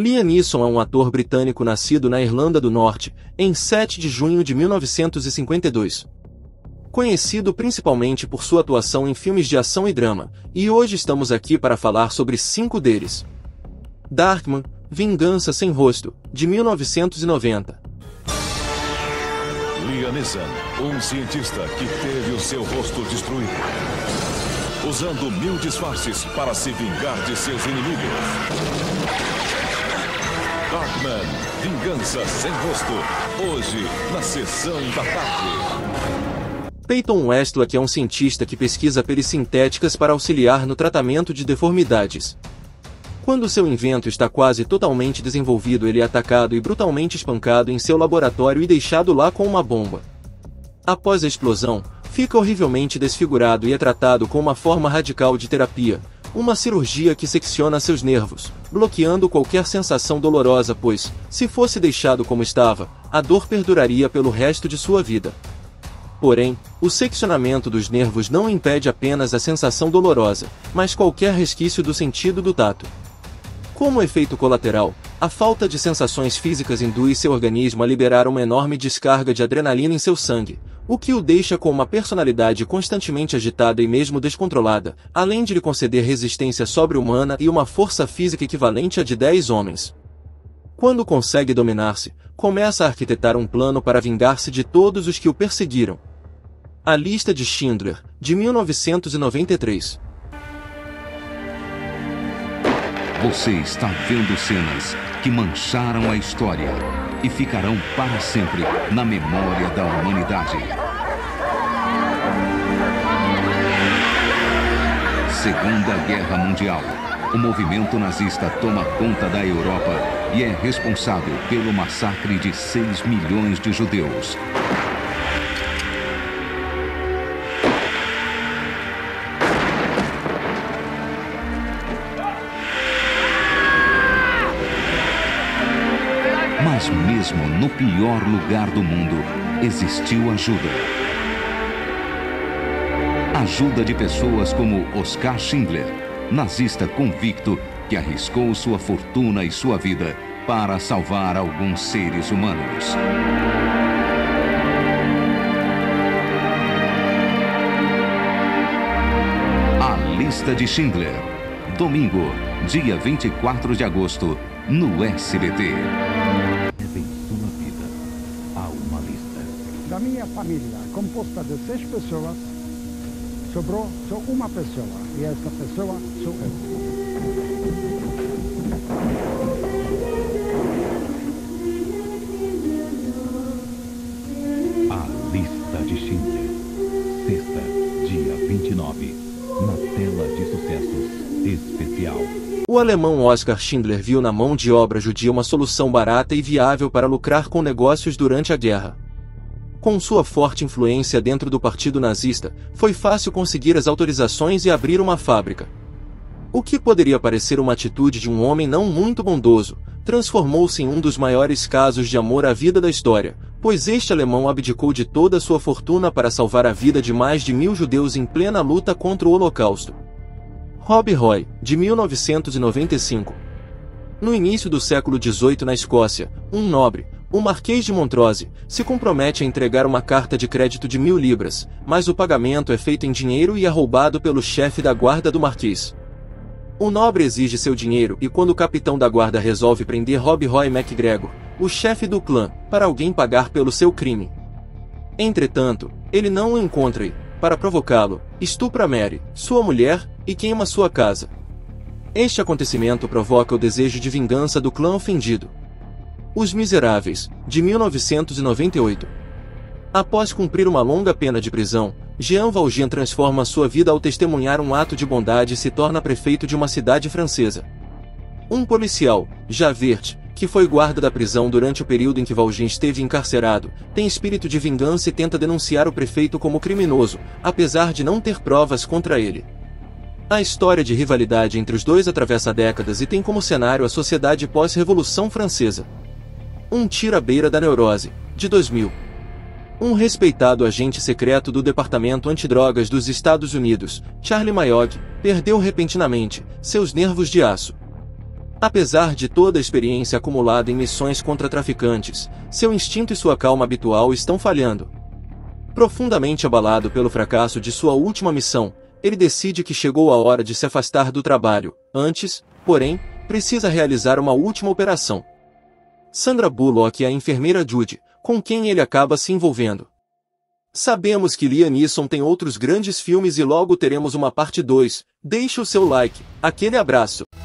Liam Neeson é um ator britânico nascido na Irlanda do Norte, em 7 de junho de 1952. Conhecido principalmente por sua atuação em filmes de ação e drama, e hoje estamos aqui para falar sobre 5 deles. Darkman, Vingança Sem Rosto, de 1990. Liam Neeson, um cientista que teve o seu rosto destruído, usando 1000 disfarces para se vingar de seus inimigos. Darkman, Vingança Sem Rosto, hoje na sessão da tarde. Peyton Westlack é um cientista que pesquisa peles sintéticas para auxiliar no tratamento de deformidades. Quando seu invento está quase totalmente desenvolvido, ele é atacado e brutalmente espancado em seu laboratório e deixado lá com uma bomba. Após a explosão, fica horrivelmente desfigurado e é tratado com uma forma radical de terapia, uma cirurgia que secciona seus nervos, bloqueando qualquer sensação dolorosa, pois, se fosse deixado como estava, a dor perduraria pelo resto de sua vida. Porém, o seccionamento dos nervos não impede apenas a sensação dolorosa, mas qualquer resquício do sentido do tato. Como efeito colateral, a falta de sensações físicas induz seu organismo a liberar uma enorme descarga de adrenalina em seu sangue, o que o deixa com uma personalidade constantemente agitada e mesmo descontrolada, além de lhe conceder resistência sobre-humana e uma força física equivalente à de 10 homens. Quando consegue dominar-se, começa a arquitetar um plano para vingar-se de todos os que o perseguiram. A Lista de Schindler, de 1993. Você está vendo cenas que mancharam a história e ficarão para sempre na memória da humanidade. Segunda Guerra Mundial. O movimento nazista toma conta da Europa e é responsável pelo massacre de 6 milhões de judeus. Mas mesmo no pior lugar do mundo, existiu ajuda. Ajuda de pessoas como Oskar Schindler, nazista convicto que arriscou sua fortuna e sua vida para salvar alguns seres humanos. A Lista de Schindler. Domingo, dia 24 de agosto, no SBT. Da minha família, composta de 6 pessoas, sobrou só uma pessoa, e essa pessoa sou eu. A Lista de Schindler. Sexta, dia 29, na tela de sucessos especial. O alemão Oskar Schindler viu na mão de obra judia uma solução barata e viável para lucrar com negócios durante a guerra. Com sua forte influência dentro do partido nazista, foi fácil conseguir as autorizações e abrir uma fábrica. O que poderia parecer uma atitude de um homem não muito bondoso, transformou-se em um dos maiores casos de amor à vida da história, pois este alemão abdicou de toda a sua fortuna para salvar a vida de mais de 1000 judeus em plena luta contra o Holocausto. Rob Roy, de 1995. No início do século XVIII na Escócia, um nobre, o Marquês de Montrose, se compromete a entregar uma carta de crédito de 1000 libras, mas o pagamento é feito em dinheiro e é roubado pelo chefe da guarda do Marquês. O nobre exige seu dinheiro e quando o capitão da guarda resolve prender Rob Roy MacGregor, o chefe do clã, para alguém pagar pelo seu crime. Entretanto, ele não o encontra e, para provocá-lo, estupra Mary, sua mulher, e queima sua casa. Este acontecimento provoca o desejo de vingança do clã ofendido. Os Miseráveis, de 1998. Após cumprir uma longa pena de prisão, Jean Valjean transforma sua vida ao testemunhar um ato de bondade e se torna prefeito de uma cidade francesa. Um policial, Javert, que foi guarda da prisão durante o período em que Valjean esteve encarcerado, tem espírito de vingança e tenta denunciar o prefeito como criminoso, apesar de não ter provas contra ele. A história de rivalidade entre os dois atravessa décadas e tem como cenário a sociedade pós-Revolução Francesa. Um tiro à beira da neurose, de 2000. Um respeitado agente secreto do Departamento Antidrogas dos Estados Unidos, Charlie Mayock, perdeu repentinamente seus nervos de aço. Apesar de toda a experiência acumulada em missões contra traficantes, seu instinto e sua calma habitual estão falhando. Profundamente abalado pelo fracasso de sua última missão, ele decide que chegou a hora de se afastar do trabalho. Antes, porém, precisa realizar uma última operação. Sandra Bullock é a enfermeira Judy, com quem ele acaba se envolvendo. Sabemos que Liam Neeson tem outros grandes filmes e logo teremos uma parte 2. Deixe o seu like. Aquele abraço.